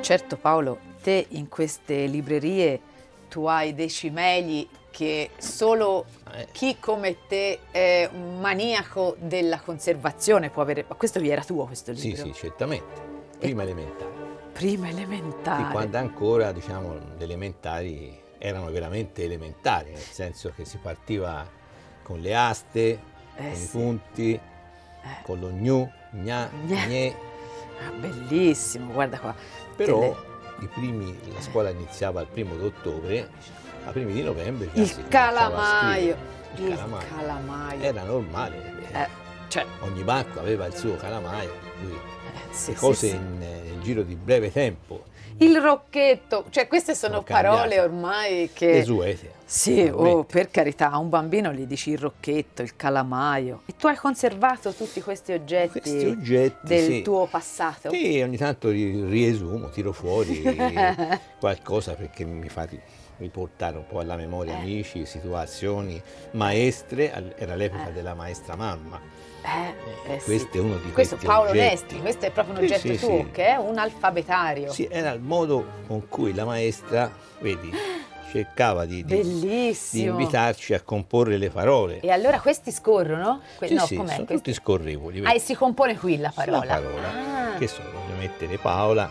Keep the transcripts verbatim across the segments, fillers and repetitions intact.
Certo Paolo, te in queste librerie tu hai dei cimeli che solo chi come te è un maniaco della conservazione può avere. Ma questo vi era tuo, questo libro? Sì, sì, certamente. Prima elementare. Prima elementare. Sì, quando ancora, diciamo, le elementari erano veramente elementari, nel senso che si partiva con le aste, Eh con sì. i punti, Eh. con lo gnu, gna, Gna. gne. Ah, bellissimo, guarda qua. Però Delle- i primi, la scuola iniziava il primo d'ottobre, a primi di novembre già si Il cominciava a calamaio. scrivere. Il calamaio. calamaio. Era normale, Eh, cioè, ogni banco aveva il suo calamaio, lui, eh, sì, le sì, cose sì. in, nel giro di breve tempo. Il rocchetto, cioè queste sono Sono parole cambiate. ormai che... Desuete. Sì, oh, naturalmente. per carità, a un bambino gli dici il rocchetto, il calamaio. E tu hai conservato tutti questi oggetti, Questi oggetti, del sì. tuo passato? Sì, ogni tanto ri- riesumo, tiro fuori qualcosa perché mi fa ri- riportare un po' alla memoria Eh. amici, situazioni, maestre, al- era l'epoca Eh. della maestra mamma. Eh, eh sì. Questo è uno di Questo questi Paolo oggetti. Nesti, questo è proprio un Sì, oggetto sì, tuo, sì. che è un alfabetario. Sì, era il modo con cui la maestra, vedi, cercava di, di- di Bellissimo. invitarci a comporre le parole. E allora questi scorrono? Que- Sì, no, sì, com'è? sono Questi- tutti scorrevoli. Ah, vedi. e si compone qui la parola. La parola, Ah. che so, voglio mettere Paola,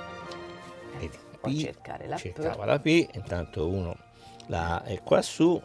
vedi, Puoi P, cercare la P. cercava la P, intanto uno la A è qua su,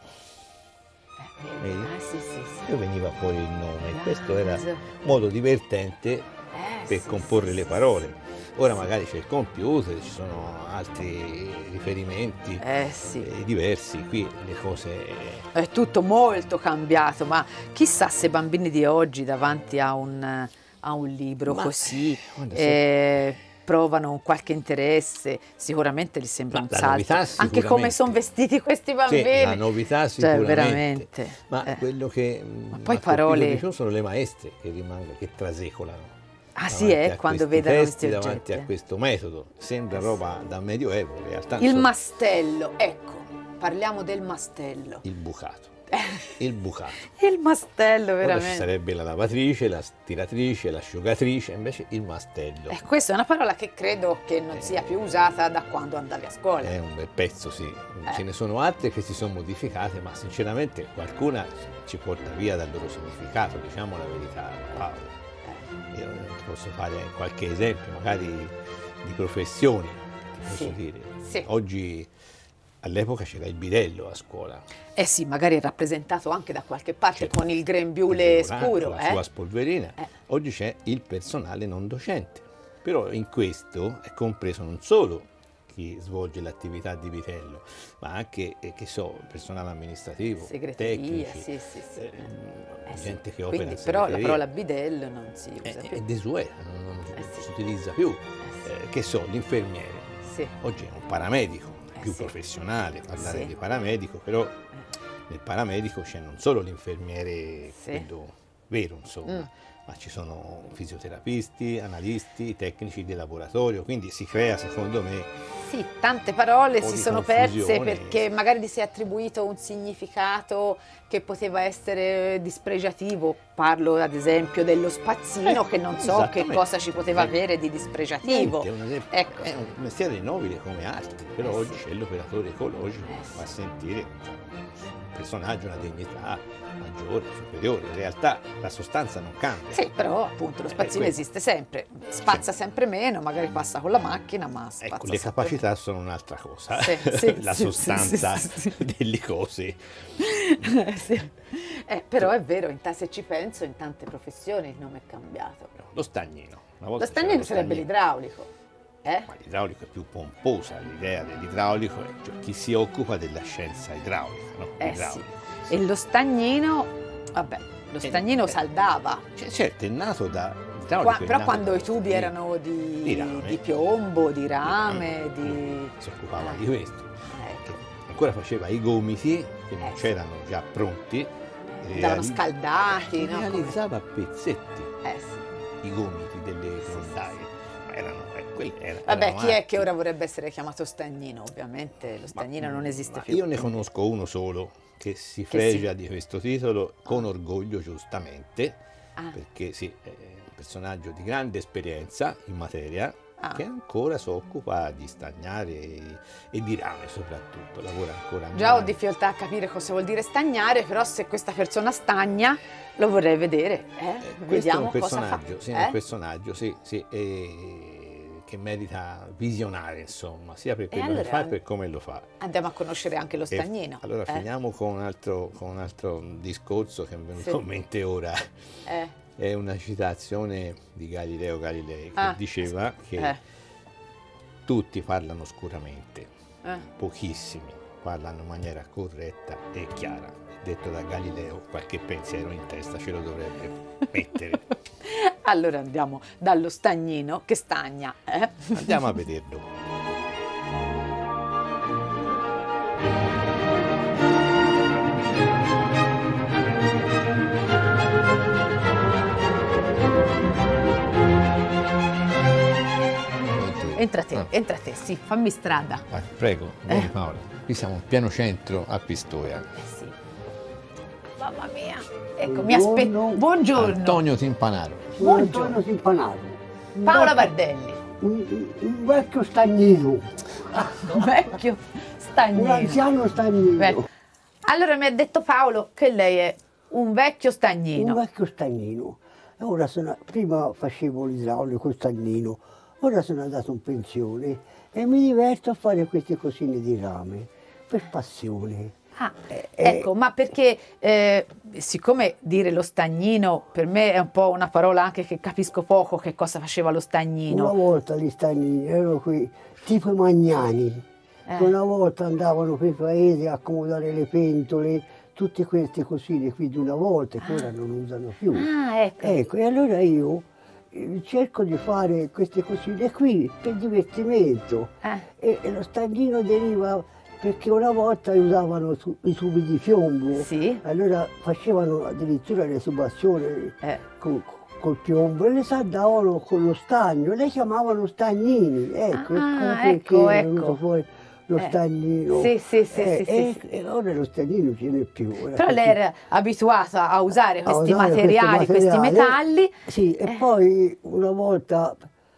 Eh, vedi? Ah, sì, sì, sì. e veniva fuori il nome. Ah, Questo era sì. un modo divertente Eh, per sì, comporre sì, le sì, parole. Ora Sì. magari c'è il computer, ci sono altri riferimenti Eh sì, eh, diversi, qui le cose... è tutto molto cambiato, ma chissà se i bambini di oggi davanti a un, a un libro Ma, così guarda, eh, provano un qualche interesse, sicuramente gli sembra Ma un la salto. novità Anche come sicuramente. sono vestiti questi bambini. Sì, la novità Cioè, sicuramente. veramente. Ma eh. quello che Ma mh, poi m'ha colpito parole- di più sono le maestre che rimangono, che trasecolano. Ah sì, davanti eh, a quando questi vedono testi, questi davanti oggetti. a questo metodo. Sembra Eh sì. roba da medioevo, in realtà Il insomma, mastello, ecco, parliamo del mastello. il bucato. Il bucato. Il mastello, Ora ci veramente. sarebbe la lavatrice, la stiratrice, l'asciugatrice, invece il mastello. Eh, questa è una parola che credo che non sia più usata da quando andavi a scuola. È un bel pezzo, sì. Eh. Ce ne sono altre che si sono modificate, ma sinceramente qualcuna ci porta via dal loro significato, diciamo la verità, Paolo. Io ti posso fare qualche esempio, magari di professioni, ti posso Sì, dire. sì. Oggi, all'epoca c'era il bidello a scuola. Eh sì, magari è rappresentato anche da qualche parte Certo. con il grembiule Il deodorante, scuro. la Eh? sua spolverina. Eh. Oggi c'è il personale non docente. Però in questo è compreso non solo chi svolge l'attività di vitello, ma anche, eh, che so, personale amministrativo, Segreteria, tecnici, sì, sì, sì. eh, Eh sì. gente che opera Quindi, in però la segreteria. parola bidello non si usa È, più. è desueta, non, non Eh sì. si utilizza più. Eh sì. Eh, che so, l'infermiere. Sì. Oggi è un paramedico, Eh più sì. professionale parlare Sì. di paramedico, però nel paramedico c'è non solo l'infermiere, Sì. quello vero, insomma, Mm. ma ci sono fisioterapisti, analisti, tecnici di laboratorio, quindi si crea, secondo me, Sì, tante parole Un po' si di sono perse confusione. perché magari gli si è attribuito un significato che poteva essere dispregiativo. Parlo ad esempio dello spazzino, Eh, che non so che esattamente. cosa ci poteva Eh, avere di dispregiativo. Niente, è un, esempio- Ecco. è un mestiere nobile come altri, però Eh oggi sì. c'è l'operatore ecologico Eh che sì. fa sentire cioè, un personaggio una dignità maggiore, superiore. In realtà la sostanza non cambia. Sì, però appunto lo Eh, spazzino quello. esiste sempre, spazza sempre meno, magari passa con la macchina, ma spazza Ecco, le sempre capacità sono un'altra cosa, Sì, sì, la sì, sostanza sì, sì, sì. delle cose. Eh, sì. Eh, però è vero, in ta- se ci penso, in tante professioni il nome è cambiato. Lo stagnino. Una volta Lo c'era stagnino sarebbe stagnino. l'idraulico. Eh? Ma l'idraulico è più pomposa, l'idea dell'idraulico è cioè, chi si occupa della scienza idraulica, no? Eh sì. Idraulica. E lo stagnino, vabbè, lo Eh, stagnino eh. saldava. Cioè, certo, è nato da Qua- idraulico. è però nato quando da- i tubi di- erano di, di rame. di piombo, di rame, rame, di... si occupava Ah. di questo. Ecco. Che ancora faceva i gomiti che non Eh sì. c'erano già pronti. Andavano reali- scaldati, no? realizzava a pezzetti Eh sì. i gomiti delle grondaie. Ma erano, eh, quelli era- Vabbè, erano chi è arti. che ora vorrebbe essere chiamato stagnino? Ovviamente lo stagnino non esiste Ma più. io ne conosco uno solo che si Che fregia sì. di questo titolo con orgoglio, giustamente, Ah. perché sì, è un personaggio di grande esperienza in materia, Ah. che ancora si occupa di stagnare e, e di rame soprattutto, lavora ancora a Già ho mano. difficoltà a capire cosa vuol dire stagnare, però se questa persona stagna lo vorrei vedere. Eh? Eh, questo Vediamo è un cosa fa. personaggio, sì, Eh? un personaggio sì, sì, e- che merita visionare, insomma, sia per quello allora- che fa che per come lo fa. Andiamo a conoscere anche lo E stagnino. allora eh? finiamo con un, altro, con un altro discorso che mi è venuto Sì. in mente ora. Eh, È una citazione di Galileo Galilei che Ah, diceva che eh, tutti parlano scuramente, eh. pochissimi parlano in maniera corretta e chiara. Detto da Galileo, qualche pensiero in testa ce lo dovrebbe mettere. Allora andiamo dallo stagnino che stagna. Eh? Andiamo a vederlo. Entra te, Ah. entra te, sì, fammi strada. Vai, prego, vieni Eh. Paola. Qui siamo in pieno centro a Pistoia. Eh sì. Mamma mia. Ecco, mi aspetto. Buongiorno. Buongiorno. Antonio Timpanaro. Sono Buongiorno. Antonio Timpanato. Un Paola vecchio- Bardelli. Un, un vecchio stagnino, Un vecchio un stagnino. anziano stagnino, Beh, allora mi ha detto Paolo che lei è un vecchio un stagnino. vecchio stagnino. E ora sono, prima facevo l'idraulico stagnino, ora sono andato in pensione e mi diverto a fare queste cosine di rame, per passione. Ah, Eh, ecco, ma perché eh, siccome dire lo stagnino per me è un po' una parola anche che capisco poco che cosa faceva lo Una stagnino. volta gli stagnini erano qui, tipo i magnani, Eh. che una volta andavano per i paesi a accomodare le pentole, tutte queste cosine qui di una volta che ora non usano più. Ah, ecco. Ecco, e allora io eh, cerco di fare queste cosine qui per divertimento. Eh. E, e lo stagnino deriva perché una volta usavano tu- i tubi di piombo, Sì. allora facevano addirittura le tubazioni Eh. col, col piombo e le saldavano con lo stagno, le chiamavano stagnini. Ecco, Ah, perché ecco, è venuto ecco. fuori lo Eh. stagnino. Sì, sì, sì, Eh, sì, sì, e, sì. e ora lo stagnino ce n'è più. ora Però così. lei era abituata a usare A questi usare materiali, questo questi materiale. metalli. Sì, e Eh. poi una volta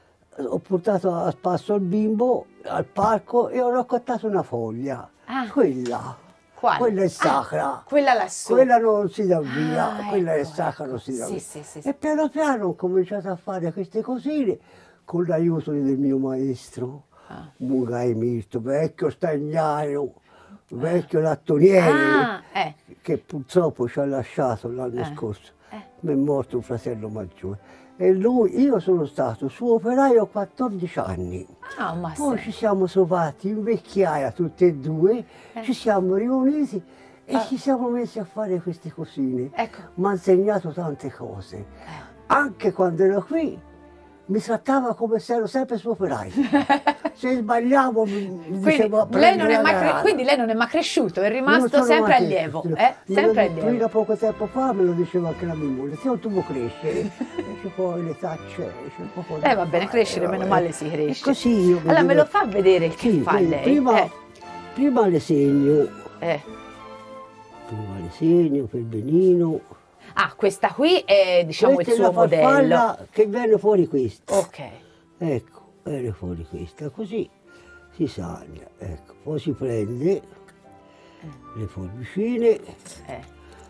ho portato a spasso il bimbo al parco e ho raccontato una foglia. Ah. Quella, Quale? quella è Ah, sacra. quella lassù. Quella non si dà via, Ah, quella è ecco, sacra, ecco. non si dà Sì, via. sì, sì, E sì. piano piano ho cominciato a fare queste cosine con l'aiuto del mio maestro, Ah. Mungai Mirto, vecchio stagnario, vecchio lattoniere, Ah, eh. che purtroppo ci ha lasciato l'anno Eh, scorso. eh. Mi è morto un fratello maggiore. E lui, io sono stato suo operaio quattordici anni. Ah, ma Poi sì. ci siamo trovati in vecchiaia tutti e due, Eh. ci siamo riuniti e Ah. ci siamo messi a fare queste cosine. Ecco. Mi ha insegnato tante cose. Eh. Anche quando ero qui mi trattava come se ero sempre suo operaio. Se sbagliavo mi mi Quindi diceva lei, non è "Prendi la mai cre- gara". quindi lei non è mai cresciuto, è Non rimasto sono sempre mai allievo. cresciuto. Eh? Me Sempre lo- Fino allievo. a poco tempo fa me lo diceva anche la mia moglie, se non tu vuoi crescere, e poi le tacce, c'è poco da Eh va bene, fare, crescere, vabbè. meno male si cresce. E così io Allora me vedevo- lo fa vedere che Sì, fa vedi, lei? Prima, Eh, prima le segno, eh. prima le segno per benino. Ah, questa qui è diciamo Questa il è la suo modello. farfalla che viene fuori questa. Ok. Ecco, viene fuori questa, così si sagna, ecco, poi si prende le forbicine, Eh.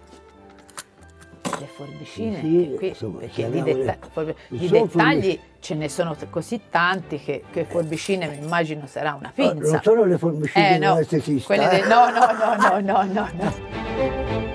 Le forbicine, Sì, che qui, insomma, perché di, chiamiamole- detta- forbi- di sono dettagli forbici- ce ne sono t- così tanti che, che forbicine mi immagino sarà una Ah, pinza. non sono le forbicine Eh no, dell'estetista, quelle eh. del- no, no, no, no, no, no, no.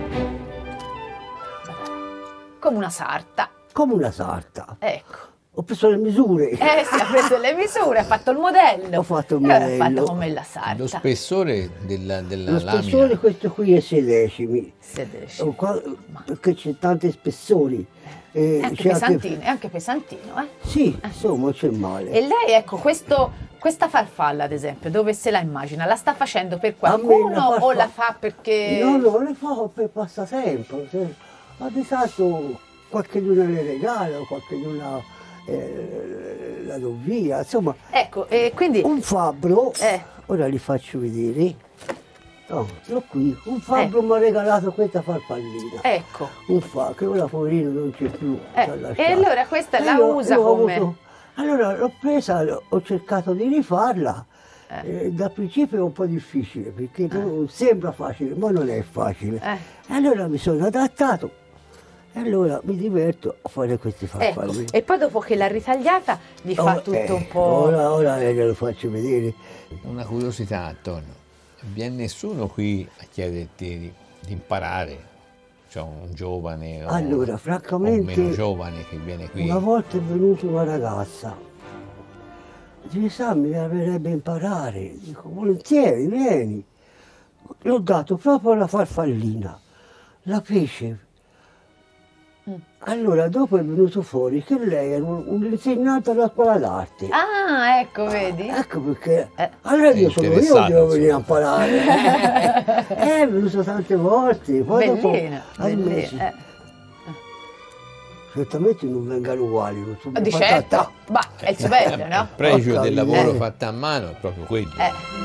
Come una sarta, come una sarta. ecco. Ho preso le misure, Eh si ha preso le misure, ha fatto il modello. Ho fatto il E ha modello. fatto come la sarta. Lo spessore della, della lo lamina. spessore questo qui è sei decimi, Sedesci. Oh, qua- perché c'è tanti spessori. Eh, È anche c'è pesantino, è anche pesantino, eh. Sì, insomma c'è male. E lei, ecco, questo, questa farfalla, ad esempio, dove se la immagina? La sta facendo per A me qualcuno la o farfalla- la fa perché... No, no, le fa per passatempo. se- Ma di tanto qualche luna le regala, qualche luna eh, la do via, insomma. Ecco, e quindi... Un fabbro, Eh. ora li faccio vedere. No, sono qui. Un fabbro mi ha regalato questa farfallina. Ecco. Un fa che ora poverino non c'è più. Eh, ci ha e lasciato. allora questa E la io- usa io ho come- avuto- Allora l'ho presa, ho cercato di rifarla. Eh. Eh, da principio è un po' difficile perché eh. sembra facile, ma non è facile. Eh. E allora mi sono adattato e allora mi diverto a fare questi farfalli. Ecco. E poi dopo che l'ha ritagliata gli fa oh, tutto eh, un po'. Ora, ora glielo faccio vedere. Una curiosità, Antonio, viene nessuno qui a chiederti di, di imparare? Cioè un giovane o, allora, francamente, o meno giovane che viene qui? Una volta è venuta una ragazza. Dice, sa, mi piacerebbe imparare. Dico, volentieri, vieni. Le ho dato proprio la farfallina, la fece. Mm. Allora, dopo è venuto fuori che lei era un, un insegnante alla scuola d'arte. Ah, ecco, vedi? Ecco perché. Eh. Allora io sono io che devo venire a imparare. È venuto tante volte. Poi bellina, dopo, bellina. Eh. Certamente non vengano uguali, non sono di certo, ma è il suo bello, no? Il pregio del lavoro eh. fatto a mano è proprio quello. Eh.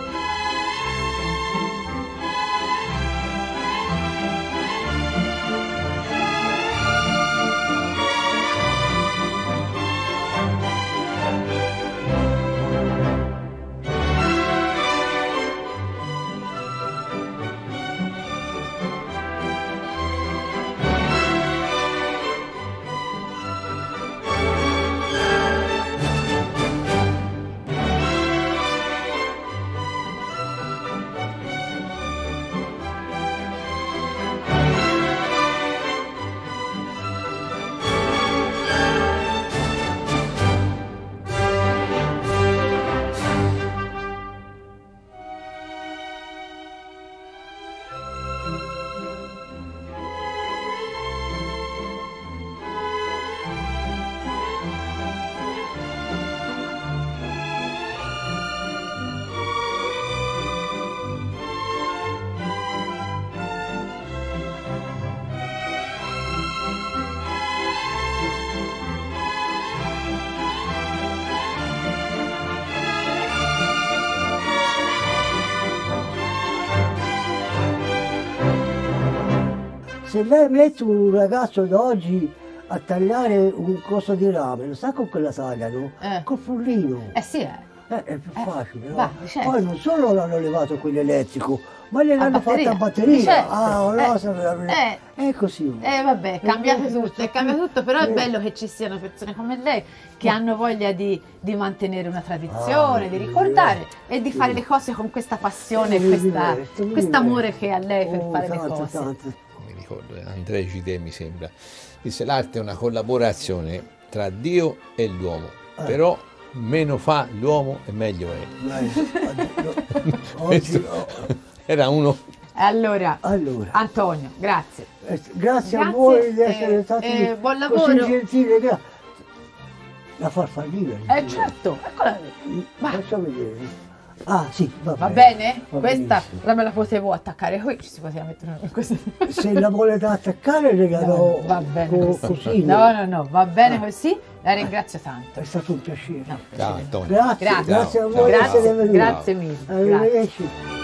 Se lei mette un ragazzo d'oggi a tagliare un coso di rame, lo sa con quella tagliano? Eh. Col frullino. Eh sì, eh. Eh, è più eh. facile, no? Va, certo. Poi non solo l'hanno levato quello elettrico, ma gliel'hanno fatto a batteria. Certo. Ah, eh. rosa veramente. Eh. È così. Eh vabbè, cambiate tutto, è cambiato tutto, però è bello che ci siano persone come lei che hanno voglia di, di mantenere una tradizione, ah, di ricordare e di fare le cose con questa passione, eh, questa, questo amore che ha lei per oh, fare tante, le cose. Tante. Andrea Gide mi sembra disse l'arte è una collaborazione tra Dio e l'uomo, eh. però meno fa l'uomo e meglio è. Oggi, era uno. Allora, allora, Antonio, grazie. Eh, grazie. Grazie a voi di essere eh, stati eh, buon lavoro. Così gentili. La farfallina. Eh certo, eccola. Faccio vedere. Ah sì, va, va bene. bene? Va Questa la me la potevo attaccare qui, ci si poteva mettere così. Se la volete attaccare le la do va bene co così. No, no, no, va bene ah. così. La ringrazio tanto. È stato un piacere. No, ciao Antonio. Grazie, grazie, grazie a voi. Grazie, grazie mille. Arrivederci.